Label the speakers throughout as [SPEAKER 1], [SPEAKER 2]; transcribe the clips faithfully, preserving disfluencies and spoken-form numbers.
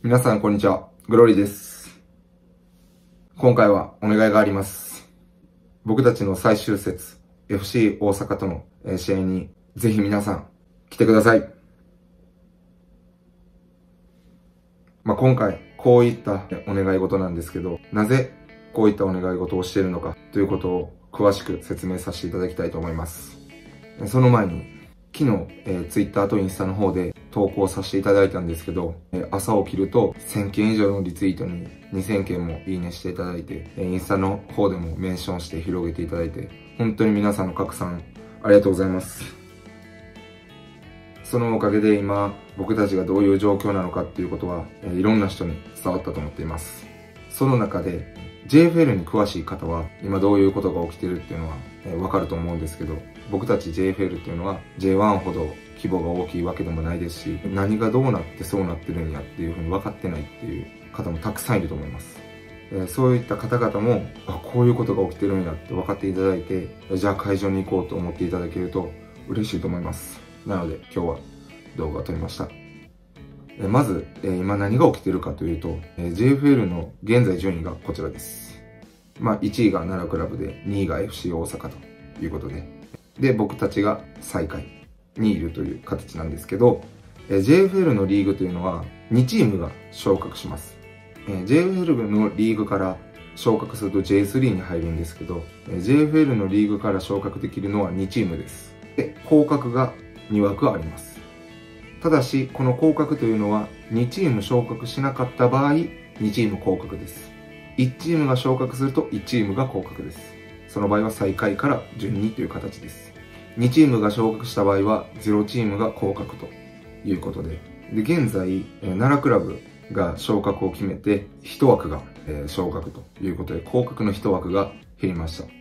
[SPEAKER 1] 皆さんこんにちは、グローリーです。今回はお願いがあります。僕たちの最終節 エフシー 大阪との試合にぜひ皆さん来てください。まあ、今回こういったお願い事なんですけど、なぜこういったお願い事をしているのかということを詳しく説明させていただきたいと思います。その前に昨日、えー、Twitter とインスタの方で投稿させていただいたんですけど、えー、朝起きるとせんけん以上のリツイートににせんけんもいいねしていただいて、えー、インスタの方でもメンションして広げていただいて、本当に皆さんの拡散ありがとうございます。そのおかげで今、僕たちがどういう状況なのかっていうことは、えー、いろんな人に伝わったと思っています。その中で ジェイエフエル に詳しい方は今どういうことが起きてるっていうのは、えー、わかると思うんですけど、僕たち ジェイエフエル っていうのは ジェイワン ほど規模が大きいわけでもないですし、何がどうなってそうなってるんやっていうふうに分かってないっていう方もたくさんいると思います。えー、そういった方々も、あ、こういうことが起きてるんやって分かっていただいて、じゃあ会場に行こうと思っていただけると嬉しいと思います。なので今日は動画を撮りました。えー、まず、えー、今何が起きてるかというと、えー、ジェイエフエル の現在順位がこちらです。まあいちいが奈良クラブでにいが エフシー 大阪ということで、で、僕たちが最下位にいるという形なんですけど、えー、ジェイエフエル のリーグというのはにチームが昇格します。えー、ジェイエフエル のリーグから昇格すると ジェイスリー に入るんですけど、えー、ジェイエフエル のリーグから昇格できるのはにチームです。で、降格がにわくあります。ただし、この降格というのはにチーム昇格しなかった場合、にチーム降格です。いちチームが昇格するといちチームが降格です。その場合は最下位から順にという形です。にチームが昇格した場合はゼロチームが降格ということで、で現在、奈良クラブが昇格を決めていち枠が昇格ということで、降格のいち枠が減りました。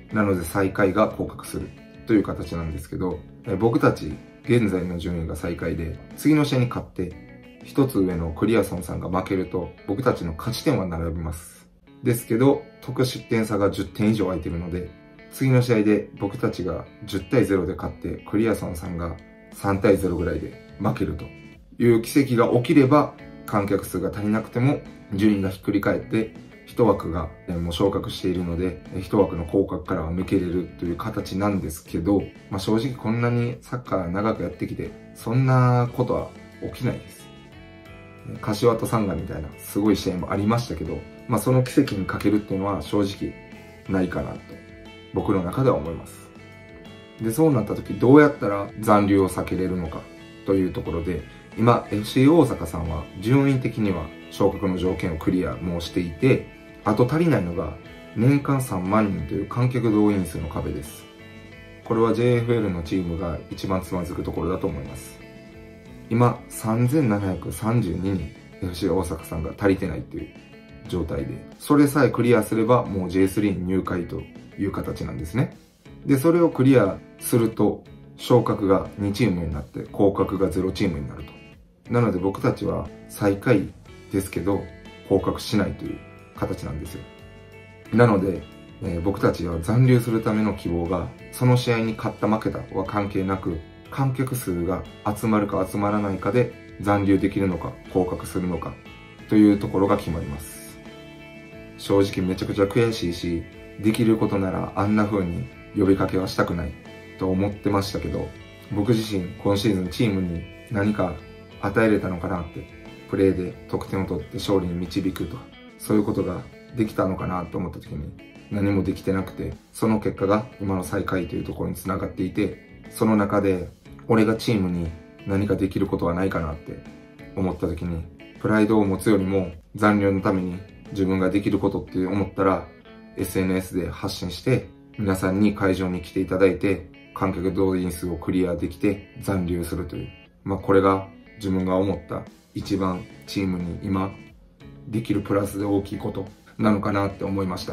[SPEAKER 1] なので最下位が降格するという形なんですけど、僕たち現在の順位が最下位で、次の試合に勝って一つ上のクリアソンさんが負けると僕たちの勝ち点は並びます。ですけど得失点差がじゅってん以上空いているので、次の試合で僕たちがじゅうたいゼロで勝ってクリアソンさんがさんたいゼロぐらいで負けるという奇跡が起きれば、観客数が足りなくても順位がひっくり返っていち枠がもう昇格しているので、いち枠の降格からは抜けれるという形なんですけど、まあ、正直こんなにサッカー長くやってきてそんなことは起きないです。柏とサンガみたいなすごい試合もありましたけど、まあ、その奇跡にかけるっていうのは正直ないかなと僕の中では思います。で、そうなった時どうやったら残留を避けれるのかというところで、今 エフシー 大阪さんは順位的には昇格の条件をクリアもうしていて、あと足りないのが年間さんまんにんという観客動員数の壁です。これは ジェイエフエル のチームが一番つまずくところだと思います。今さんぜんななひゃくさんじゅうににん エフシー 大阪さんが足りてないという状態で、それさえクリアすればもう ジェイスリー に入会という形なんですね。で、それをクリアすると昇格がにチームになって降格がゼロチームになると。なので僕たちは最下位ですけど降格しないという形なんですよ。なので、えー、僕たちは残留するための希望が、その試合に勝った負けたは関係なく、観客数が集まるか集まらないかで残留できるのか降格するのかというところが決まります。正直めちゃくちゃ悔しいし、できることならあんな風に呼びかけはしたくないと思ってましたけど、僕自身今シーズンチームに何か与えれたのかなって、プレーで得点を取って勝利に導くと、そういうことができたのかなと思った時に何もできてなくて、その結果が今の最下位というところにつながっていて、その中で俺がチームに何かできることはないかなって思った時に、プライドを持つよりも残留のために自分ができることって思ったら エスエヌエス で発信して皆さんに会場に来ていただいて観客動員数をクリアできて残留するという、まあこれが自分が思った一番チームに今できるプラスで大きいことなのかなって思いました。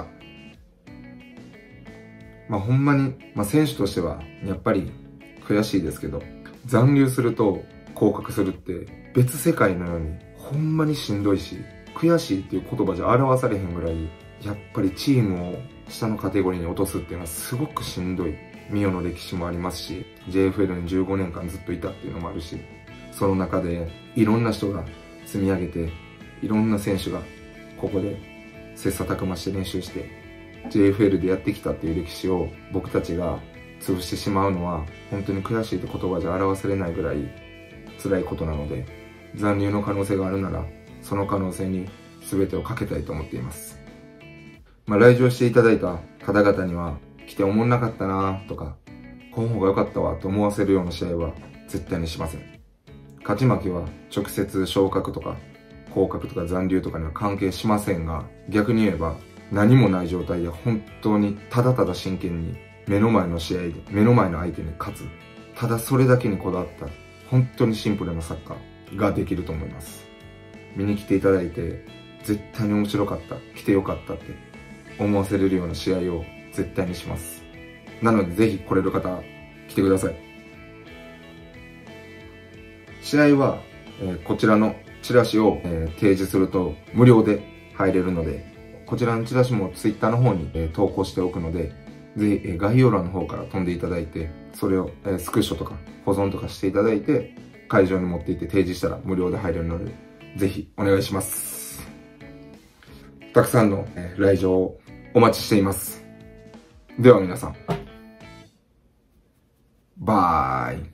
[SPEAKER 1] まあほんまに、まあ選手としてはやっぱり悔しいですけど、残留すると降格するって別世界のようにほんまにしんどいし、悔しいっていう言葉じゃ表されへんぐらい、やっぱりチームを下のカテゴリーに落とすっていうのはすごくしんどい。ミオの歴史もありますし、ジェイエフエル にじゅうごねんかんずっといたっていうのもあるし、その中でいろんな人が積み上げていろんな選手がここで切磋琢磨して練習して ジェイエフエル でやってきたっていう歴史を僕たちが潰してしまうのは本当に悔しいって言葉じゃ表せれないぐらい辛いことなので、残留の可能性があるならその可能性に全てをかけたいと思っています。まあ、来場していただいた方々には来て思んなかったなとかこの方が良かったわと思わせるような試合は絶対にしません。勝ち負けは直接昇格とか降格とか残留とかには関係しませんが、逆に言えば何もない状態で本当にただただ真剣に目の前の試合で目の前の相手に勝つ、ただそれだけにこだわった本当にシンプルなサッカーができると思います。見に来ていただいて絶対に面白かった、来てよかったって思わせれるような試合を絶対にします。なのでぜひ来れる方来てください。試合は、えー、こちらのチラシを、えー、提示すると無料で入れるので、こちらのチラシも ツイッター の方に、えー、投稿しておくので、ぜひ、えー、概要欄の方から飛んでいただいて、それを、えー、スクショとか保存とかしていただいて、会場に持って行って提示したら無料で入れるので、ぜひお願いします。たくさんの、えー、来場をお待ちしています。では皆さん、バイ。